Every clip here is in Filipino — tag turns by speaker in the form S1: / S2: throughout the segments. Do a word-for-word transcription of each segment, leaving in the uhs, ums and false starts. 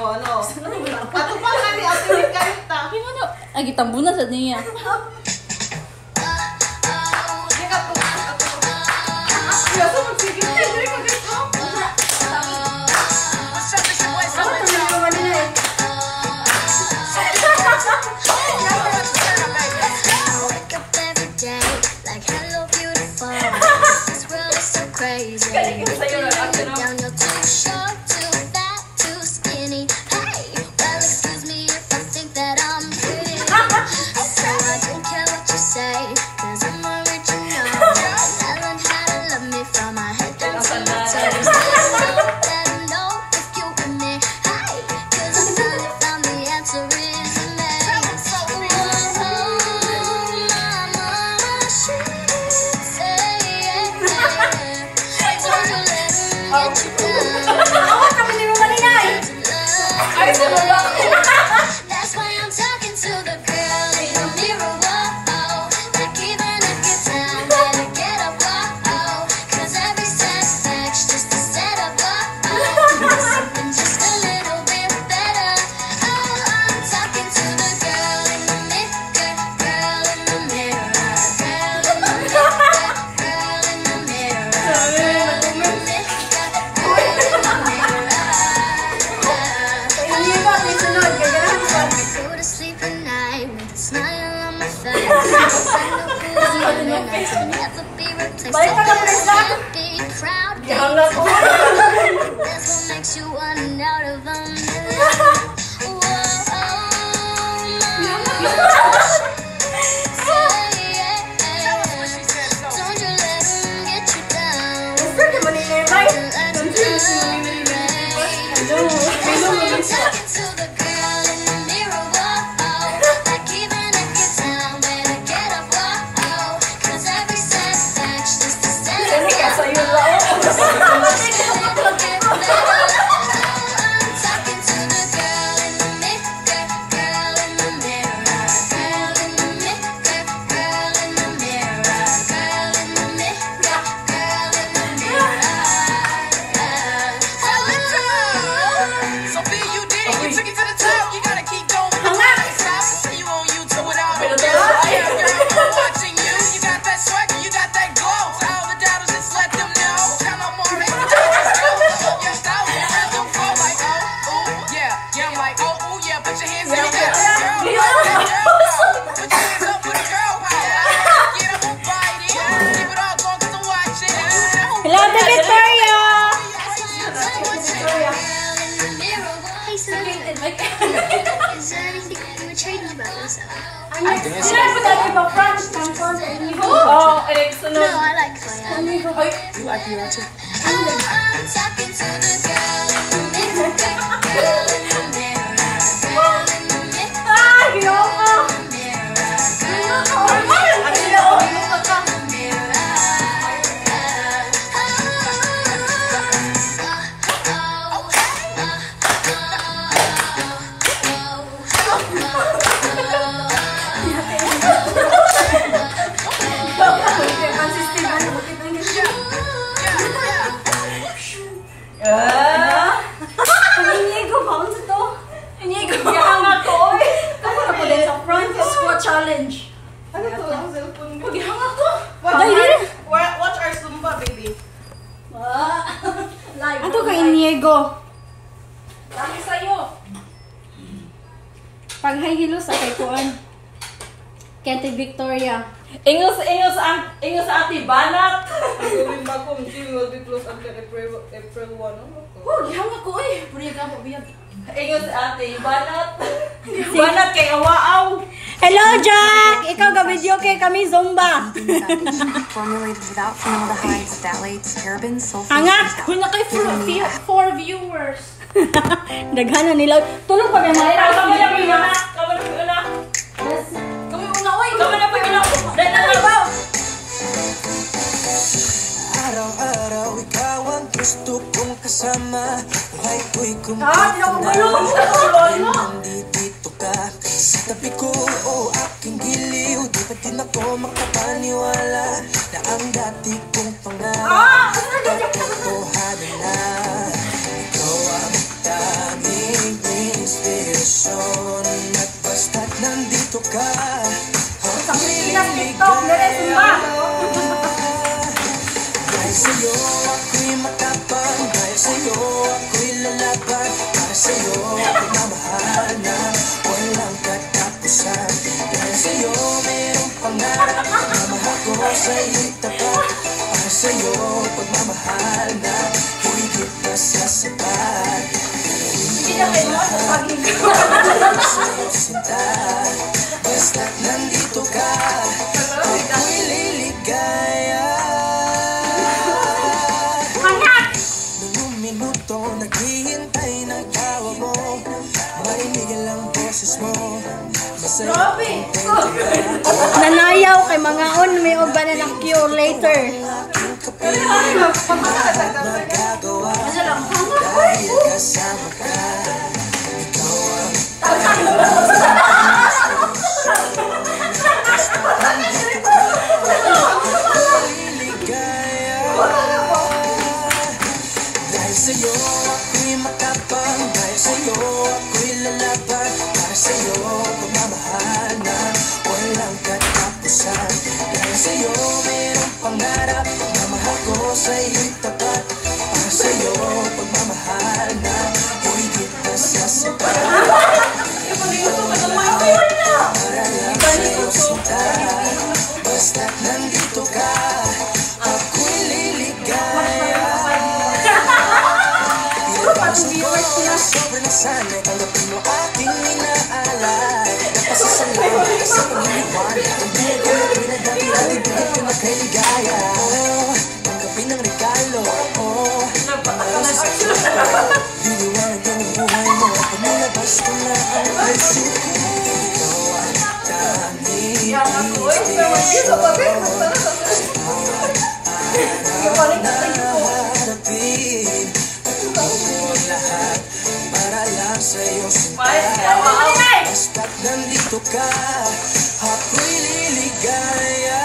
S1: O, ano? Ato pa nga ni Ate Win kahit ta.
S2: Ay, kitambunan sa niya.
S3: Balik ka na please lang. Gihanga ko. Oh, excellent. No, I like Fire. You like Fire too? I'm talking to the girl in the mirror, girl in the mirror, girl in the mirror. Ah, Yoko! Challenge. Ano to? Ang cellphone mo. Paghihanga ko. Watch our Zumba, baby. Live.
S2: Ato ka Iniego.
S3: Lagi sa'yo.
S2: Paghahilo sa kay Kuan. Kente Victoria.
S3: Ingos, ingos, ingos sa ati banat. Gawin ba ko, June will be closed until April April one. Oh, gihanga ko eh. Puriya ka po, biyag. Ingos sa ati banat. Banat kay awaaw.
S2: Hello, Jack! Ikaw ga-video kay kami Zumba.
S4: Formulated without formaldehydes, phthalates, parabens, sulfates.
S2: Hangat!
S3: Kung na kay four viewers.
S2: Daghana nila. Tulong pa may mga ito.
S3: Kamo na po yung una. Kamo na po yung una. Kamo yung una, oy! Kamo na po yung una. Dahil na nabaw.
S5: Araw-araw ikaw ang gusto kong kasama. Buhay ko'y
S3: Ah, tinakabulong! Tinakabulong!
S5: Nandito ka sa tabi ko o aking giliw. Di pa din ako makapaniwala na ang dati kong pangarap ay katotohanan na. Ikaw ang tanging inspirasyon. At basta't nandito ka, ako'y
S2: TikTok, mere sumba.
S5: dahil sa'yo ako'y matapang, dahil sa'yo ako'y lalaban, para sa'yo pagmamahal na walang katapusan. Dahil sa'yo mayroong pangarap, pagmamahal ko sa'yo'y tapat, para sa'yo pagmamahal na higit na sa sapat. Hindi na kayo sa'yo sinta, basta't nandito ka, ako'y liligaya. Minuto naghihintay ng tawag mo, marinig lang boses mo, masaya
S2: Nanayaw kay mga on, may uban na ng cure later.
S5: magagawa dahil kasama ka. Dahil sa'yo ako'y matapang, dahil sa'yo ako'y lalaban, para sa'yo pagmamahal na walang katapusan. Dahil sa'yo mayroong pangarap, pagmamahal ko sa'yo'y tapat, para sa'yo pagmamahal na higit na sa sapat. Para lang sa'yo sinta, basta't nandito ka, ako'y liligaya. Sobrang nasanay, tanggapin mo aking inaalay. Napasasalamat sa panginiwala, hindi ko na pinagdati-dati, bigit ko na kay ligaya. Oh, tanggapin ang regalo, oh, diliwanag ang buhay mo, pumulabas ko na ang presyo. Ikaw ang tanging inspirasyon, araw na harapin, ang lahat para lang sa'yo sinta. Basta't nandito ka, ako'y liligaya.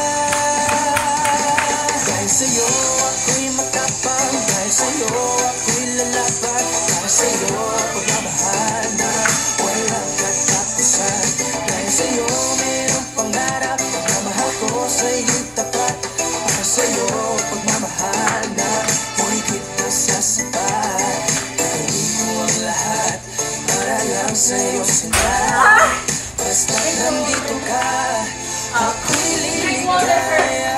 S5: Dahil sa'yo ako'y matapang, dahil sa'yo ako'y lalaban, para sa'yo pagmamahal na walang katapusan. Dahil sa'yo mayroong pangarap, pagmamahal ko sa'yo'y tapat, para sa'yo pagmamahal na higit na sa sapat. Gagawin ko ang lahat para lang sa'yo sinta. Basta't nandito ka, ako'y liligaya.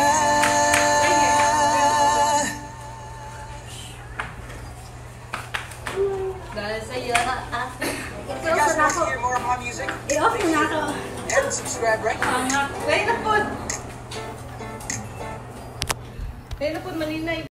S1: Dahil sa'yo, ah.
S2: I-off na ako. I-off na ako.
S5: And subscribe right now.
S1: Kaya na po. Kaya na po, maninay.